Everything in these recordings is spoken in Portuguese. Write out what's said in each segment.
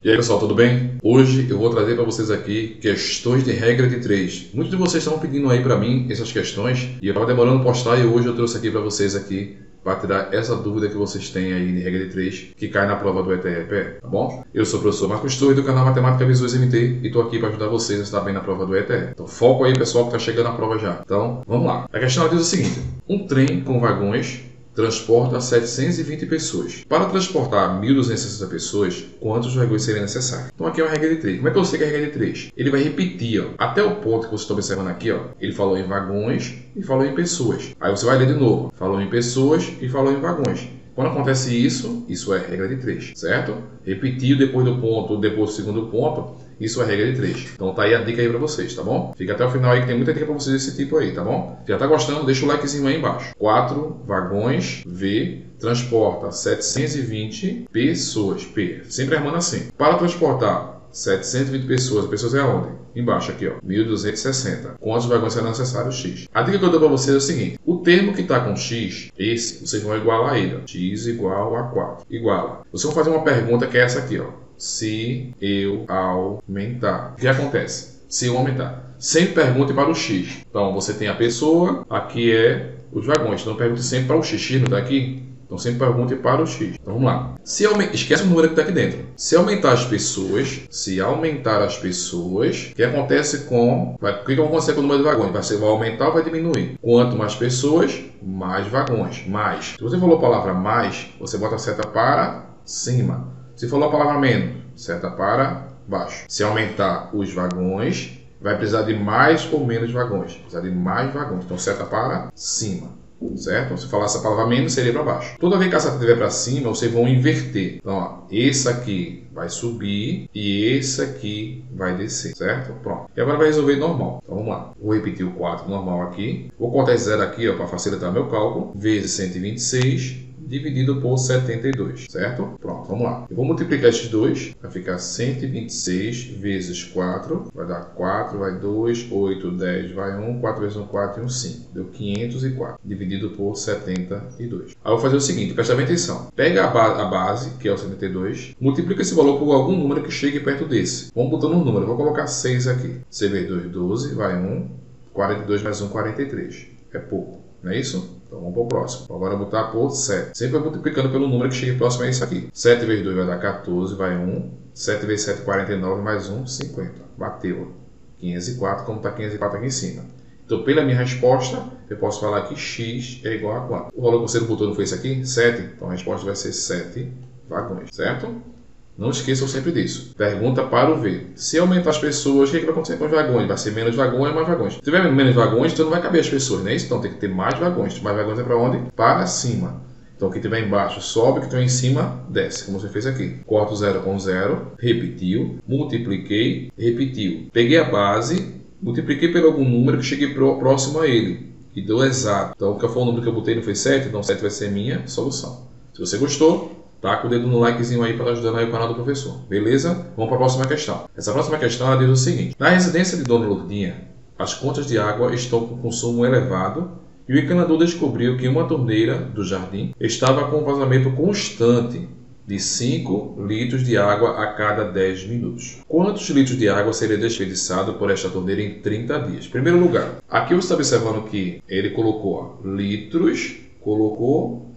E aí pessoal, tudo bem? Hoje eu vou trazer para vocês aqui questões de regra de 3. Muitos de vocês estão pedindo aí para mim essas questões e eu estava demorando postar e hoje eu trouxe aqui para vocês aqui para tirar essa dúvida que vocês têm aí de regra de 3 que cai na prova do ETE, tá bom? Eu sou o professor Marcos Torres do canal Matemática Visuais MT e estou aqui para ajudar vocês a estar bem na prova do ETE. Então foco aí pessoal que está chegando na prova já. Então vamos lá. A questão diz o seguinte: um trem com vagões transporta 720 pessoas. Para transportar 1.260 pessoas, quantos vagões seriam necessários? Então aqui é uma regra de 3. Como é que eu sei que é a regra de 3? Ele vai repetir, ó, até o ponto que você está observando aqui, ó. Ele falou em vagões e falou em pessoas. Aí você vai ler de novo. Falou em pessoas e falou em vagões. Quando acontece isso, isso é regra de 3, certo? Repetiu depois do ponto, depois do segundo ponto, isso é regra de 3. Então tá aí a dica aí pra vocês, tá bom? Fica até o final aí que tem muita dica pra vocês desse tipo aí, tá bom? Já tá gostando? Deixa o likezinho aí embaixo. 4 vagões V transporta 720 pessoas. P. Sempre armando assim. Para transportar 720 pessoas, pessoas é aonde? Embaixo aqui, ó, 1.260. Quantos vagões serão necessários? X. A dica que eu dou para vocês é o seguinte: o termo que está com X, esse, vocês vão igualar ele, ó. X igual a 4. Iguala. Vocês vão fazer uma pergunta que é essa aqui, ó. Se eu aumentar. O que acontece? Se eu aumentar. Sempre pergunte para o X. Então, você tem a pessoa, aqui é os vagões. Então, pergunte sempre para o X. X não está aqui? Então sempre pergunte para o X. Então vamos lá. Esquece o número que está aqui dentro. Se aumentar as pessoas, o que acontece com... O que vai acontecer com o número de vagões? Vai aumentar ou vai diminuir? Quanto mais pessoas, mais vagões. Mais. Se você falou a palavra mais, você bota a seta para cima. Se falou a palavra menos, seta para baixo. Se aumentar os vagões, vai precisar de mais ou menos vagões. Precisar de mais vagões. Então seta para cima. Certo? Se falar essa palavra menos, seria para baixo. Toda vez que a seta estiver para cima, vocês vão inverter. Então, ó, esse aqui vai subir e esse aqui vai descer, certo? Pronto. E agora vai resolver normal. Então, vamos lá. Vou repetir o 4 normal aqui. Vou cortar esse zero aqui, para facilitar meu cálculo. Vezes 126 dividido por 72, certo? Pronto, vamos lá. Eu vou multiplicar esses dois, vai ficar 126 vezes 4, vai dar 4, vai 2, 8, 10, vai 1, 4 vezes 1, 4 e 1, 5. Deu 504, dividido por 72. Aí eu vou fazer o seguinte, presta bem atenção. Pega a base, que é o 72, multiplica esse valor por algum número que chegue perto desse. Vamos botando um número, vou colocar 6 aqui. 6 vezes 2, 12, vai 1, 42 mais 1, 43. É pouco, não é isso? Então vamos para o próximo. Agora eu vou botar por 7. Sempre multiplicando pelo número que chegue próximo a esse aqui. 7 vezes 2 vai dar 14, vai 1. 7 vezes 7, 49, mais 1, 50. Bateu. 504, como está 504 aqui em cima. Então, pela minha resposta, eu posso falar que x é igual a quanto? O valor que você botou não foi esse aqui? 7. Então a resposta vai ser 7 vagões, certo? Não esqueçam sempre disso. Pergunta para o V. Se aumentar as pessoas, o que vai acontecer com os vagões? Vai ser menos vagões ou mais vagões? Se tiver menos vagões, então não vai caber as pessoas, não é isso? Então tem que ter mais vagões. Mais vagões é para onde? Para cima. Então o que tiver embaixo sobe, o que tiver em cima desce, como você fez aqui. Corto 0 com 0, repetiu, multipliquei, repetiu. Peguei a base, multipliquei por algum número que cheguei próximo a ele. E deu exato. Então qual foi o número que eu botei? Não foi 7? Então 7 vai ser minha solução. Se você gostou, taca o dedo no likezinho aí para ajudar aí o canal do professor. Beleza? Vamos para a próxima questão. Essa próxima questão ela diz o seguinte: na residência de Dona Lourdinha, as contas de água estão com consumo elevado e o encanador descobriu que uma torneira do jardim estava com um vazamento constante de 5 litros de água a cada 10 minutos. Quantos litros de água seria desperdiçado por esta torneira em 30 dias? Em primeiro lugar, aqui você está observando que ele colocou litros, colocou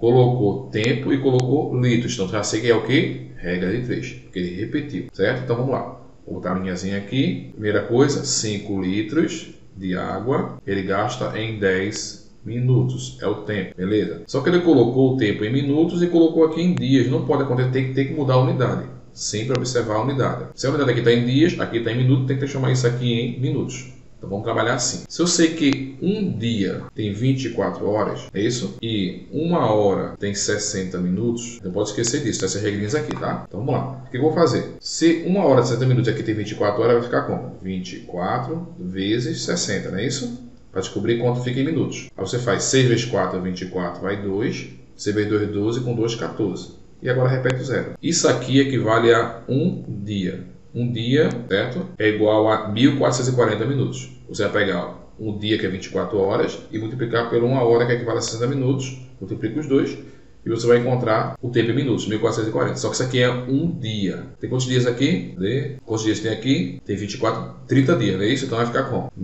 tempo e colocou litros. Então já sei que é o que? Regra de 3, porque ele repetiu, certo? Então vamos lá. Vou botar a linhazinha aqui. Primeira coisa, 5 litros de água ele gasta em 10 minutos. É o tempo, beleza? Só que ele colocou o tempo em minutos e colocou aqui em dias. Não pode acontecer, tem que mudar a unidade. Sempre observar a unidade. Se a unidade aqui está em dias, aqui está em minutos, tem que transformar isso aqui em minutos. Então vamos trabalhar assim. Se eu sei que um dia tem 24 horas, é isso? E uma hora tem 60 minutos, não pode esquecer disso, essas regrinhas aqui, tá? Então vamos lá. O que eu vou fazer? Se uma hora de 60 minutos aqui tem 24 horas, vai ficar como? 24 vezes 60, não é isso? Para descobrir quanto fica em minutos. Aí você faz 6 vezes 4, 24, vai 2. 6 vezes 2, 12, com 2, 14. E agora repete o zero. Isso aqui equivale a um dia. Um dia, certo? É igual a 1.440 minutos. Você vai pegar um dia, que é 24 horas, e multiplicar por uma hora, que equivale a 60 minutos. Multiplica os dois e você vai encontrar o tempo em minutos, 1440. Só que isso aqui é um dia. Tem quantos dias aqui? Cadê? Quantos dias tem aqui? Tem 30 dias, não é isso? Então vai ficar como?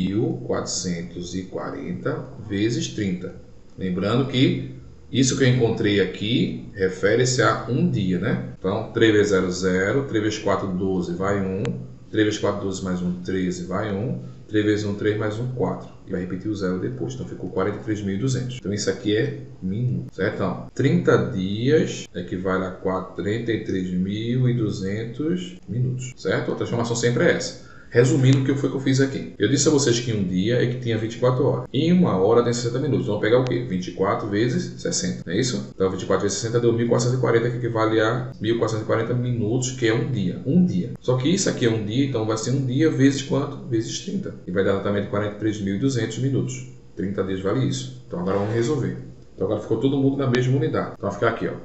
1440 vezes 30. Lembrando que isso que eu encontrei aqui refere-se a um dia, né? Então, 3 vezes 0, 0. 3 vezes 4, 12, vai 1. 3 vezes 4, 12 mais 1, 13, vai 1. 3 vezes 1, 3 mais 1, 4. E vai repetir o 0 depois. Então, ficou 43.200. Então, isso aqui é minuto, certo? Então, 30 dias equivale a 43.200 minutos, certo? A transformação sempre é essa. Resumindo, o que foi que eu fiz aqui? Eu disse a vocês que um dia é que tinha 24 horas. E uma hora tem 60 minutos. Então, vamos pegar o quê? 24 vezes 60, não é isso? Então, 24 vezes 60 deu 1440, que equivale a 1440 minutos, que é um dia. Um dia. Só que isso aqui é um dia, então vai ser um dia vezes quanto? Vezes 30. E vai dar exatamente 43.200 minutos. 30 dias vale isso. Então, agora vamos resolver. Então, agora ficou todo mundo na mesma unidade. Então, vai ficar aqui, ó.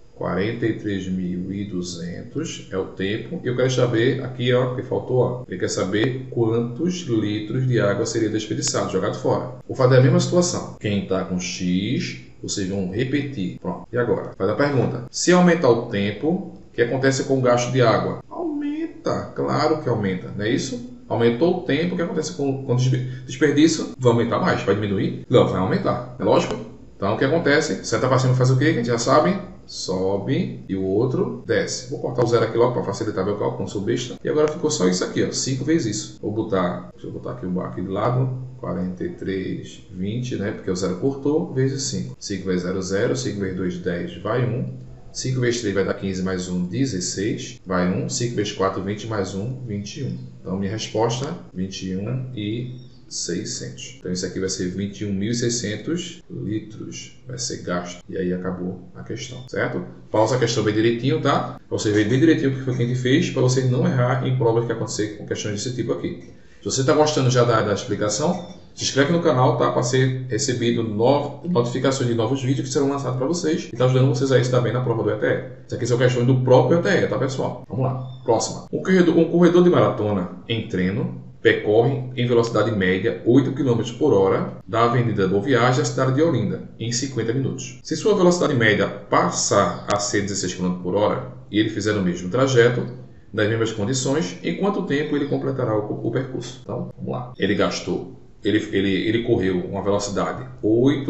43.200 é o tempo. E eu quero saber, aqui ó, que faltou, ó. Ele quer saber quantos litros de água seria desperdiçado, jogado fora. Vou fazer a mesma situação. Quem está com X, vocês vão repetir. Pronto. E agora? Faz a pergunta. Se aumentar o tempo, o que acontece com o gasto de água? Aumenta. Claro que aumenta, não é isso? Aumentou o tempo, o que acontece com o desperdício? Vai aumentar mais? Vai diminuir? Não, vai aumentar. É lógico? Então, o que acontece? Seta para cima faz o quê? Que a gente já sabe. Sobe e o outro desce. Vou cortar o zero aqui logo para facilitar meu cálculo, não sou besta. E agora ficou só isso aqui, ó, 5 vezes isso. Vou botar, deixa eu botar aqui o bar aqui de lado, 43,20, né? Porque o zero cortou, vezes 5. 5 vezes 0, 0. 5 vezes 2, 10, vai 1. 5 vezes 3 vai dar 15 mais 1, 16, vai 1. 5 vezes 4, 20 mais 1, 21. Então, minha resposta, 21.600. Então, isso aqui vai ser 21.600 litros. Vai ser gasto. E aí acabou a questão, certo? Pausa a questão bem direitinho, tá? Para você ver bem direitinho o que foi que a gente fez, para você não errar em provas que acontecer com questões desse tipo aqui. Se você está gostando já da explicação, se inscreve no canal, tá? Para ser recebido notificações de novos vídeos que serão lançados para vocês. E está ajudando vocês a isso também na prova do ETE. Isso aqui são questões do próprio ETE, tá, pessoal? Vamos lá. Próxima. Um corredor de maratona em treino percorre em velocidade média 8 km por hora da Avenida Boa Viagem à cidade de Olinda, em 50 minutos. Se sua velocidade média passar a ser 16 km por hora e ele fizer o mesmo trajeto, nas mesmas condições, em quanto tempo ele completará o percurso? Então, vamos lá. Ele correu uma velocidade 8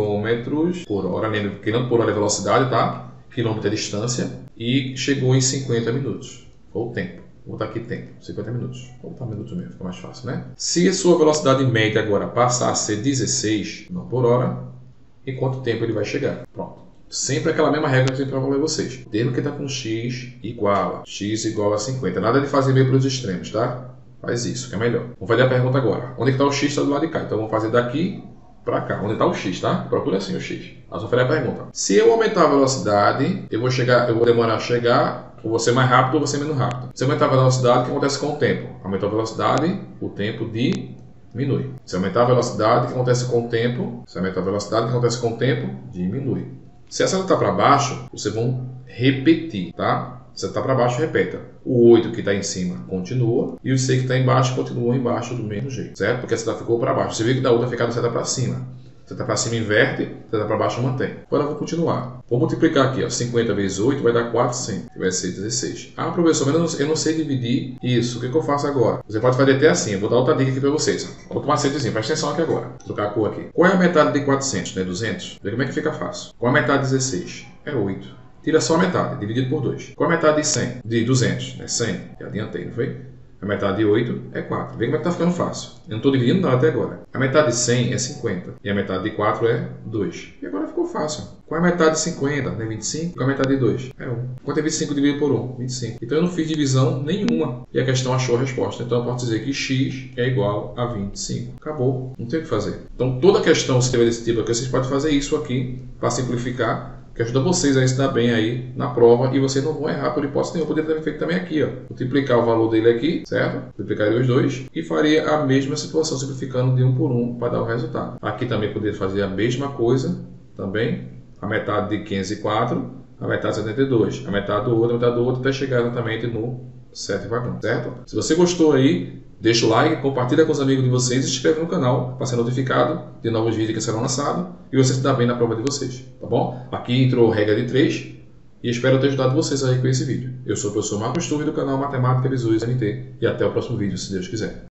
km por hora, lembra, km por hora é velocidade, tá? Quilômetro é distância, e chegou em 50 minutos. Foi o tempo. Vou botar aqui tempo, 50 minutos. Vou botar minutos mesmo, fica mais fácil, né? Se a sua velocidade média agora passar a ser 16 km por hora, em quanto tempo ele vai chegar? Pronto. Sempre aquela mesma regra que eu sempre falei a vocês. Desde que está com x igual a 50. Nada de fazer meio para os extremos, tá? Faz isso, que é melhor. Vamos fazer a pergunta agora. Onde está o x? Está do lado de cá. Então vamos fazer daqui para cá. Onde está o x, tá? Procura assim o x. Nós vamos fazer a pergunta. Se eu aumentar a velocidade, eu vou demorar a chegar. Ou você mais rápido ou você menos rápido. Se aumentar a velocidade, o que acontece com o tempo? Aumentou a velocidade, o tempo diminui. Se aumentar a velocidade, o que acontece com o tempo? Se aumentar a velocidade, o que acontece com o tempo? Diminui. Se essa está para baixo, vocês vão repetir, tá? Se está para baixo, repeta. O 8 que está em cima continua e o 6 que está embaixo continua embaixo do mesmo jeito, certo? Porque a seta ficou para baixo. Você viu que da outra ficar a seta para cima. Seta para cima inverte, seta para baixo mantém. Agora eu vou continuar. Vou multiplicar aqui, ó. 50 vezes 8 vai dar 400, que vai ser 16. Ah, professor, mas eu não sei dividir isso. O que eu faço agora? Você pode fazer até assim. Eu vou dar outra dica aqui para vocês. Outro macetezinho. Presta atenção aqui agora. Vou trocar a cor aqui. Qual é a metade de 400? Né? 200? Vê como é que fica fácil. Qual é a metade de 16? É 8. Tira só a metade, dividido por 2. Qual é a metade de 100? De 200? Né? 100. Já adiantei, não foi? A metade de 8 é 4. Vê como é que está ficando fácil. Eu não estou dividindo nada até agora. A metade de 100 é 50. E a metade de 4 é 2. E agora ficou fácil. Qual é a metade de 50? Não é 25? Qual é a metade de 2? É 1. Quanto é 25 dividido por 1? 25. Então eu não fiz divisão nenhuma. E a questão achou a resposta. Então eu posso dizer que x é igual a 25. Acabou. Não tem o que fazer. Então toda questão, se tiver desse tipo aqui, vocês podem fazer isso aqui para simplificar, que ajuda vocês a estudar bem aí na prova e vocês não vão errar por hipótese nenhuma. Eu poderia ter feito também aqui, ó. Multiplicar o valor dele aqui, certo? Multiplicaria os dois e faria a mesma situação, simplificando de 1 por 1 para dar o resultado. Aqui também poderia fazer a mesma coisa, também. A metade de 504, a metade de 72. A metade do outro, até chegar exatamente no 7 vagões, certo? Se você gostou aí, deixa o like, compartilha com os amigos de vocês e se inscreve no canal para ser notificado de novos vídeos que serão lançados e você se dá bem na prova de vocês, tá bom? Aqui entrou regra de 3 e espero ter ajudado vocês aí com esse vídeo. Eu sou o professor Marcos Turri do canal Matemática Visuais MT e até o próximo vídeo, se Deus quiser.